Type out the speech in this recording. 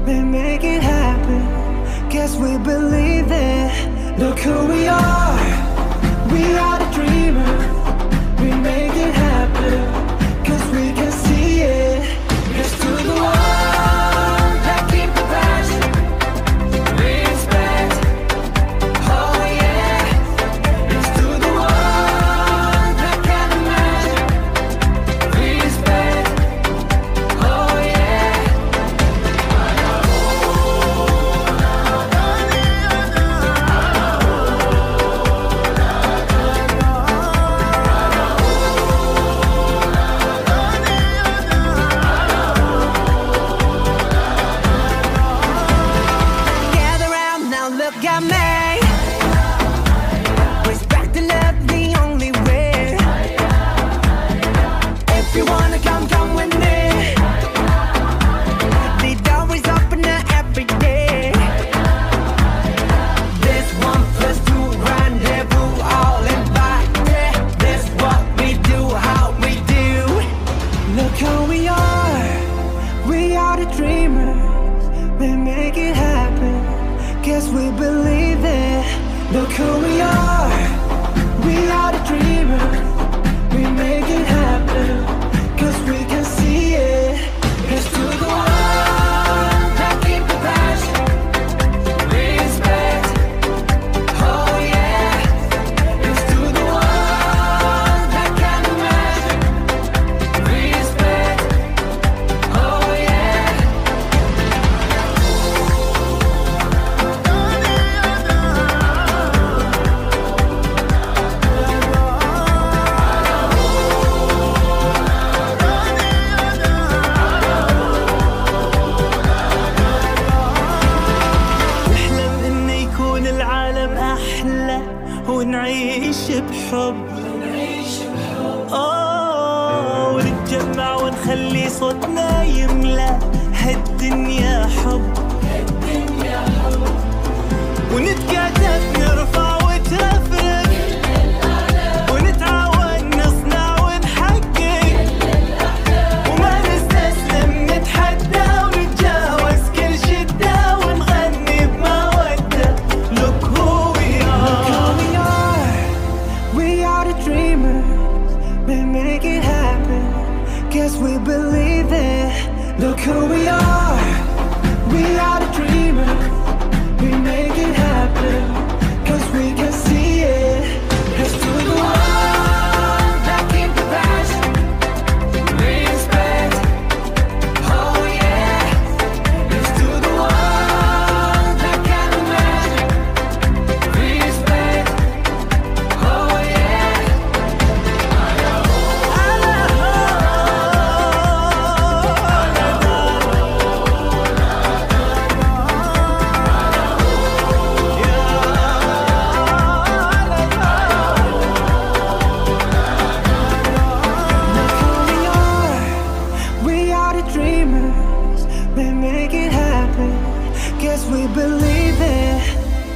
we make it happen. Guess we believe it. Look who we are the dreamers. We make it happen, 'cause we can see it. Here's to the one that keep the passion. Respect, oh yeah. Here's to the one that can imagine. Respect, oh yeah. Gather round now, look at me. Respect and love the only way. If you wanna come, come with me. The door is open every day. This 1 + 2 rendezvous, all invited. This what we do, how we do. Look who we are the dreamers. We make it happen, guess we believe it. Look who we are the dreamers. We make it happen, 'cause we can see it. Here's to the one that keep the passion. Respect, oh yeah. Here's to the one that can imagine. Respect, oh yeah. نحلم إن يكون العالم أحلى ونعيش بحب. ونتجمع ونخلي صوتنا يملى هالدنيا حب. ونتكاتف نرفع وترفرف، ونتعاون نصنع ونحقق، وما نستسلم نتحدى ونتجاوز كل شدة ونغني بمودة. Look who we are the dreamers. We make it happen, guess we believe it. Look who we are the dreamers. We make it happen, 'cause we can see it. Here's to the one that keep the passion. Respect, oh yeah. Here's to the one that can imagine. Respect, oh yeah. We are the dreamers. We make it happen, guess we believe it.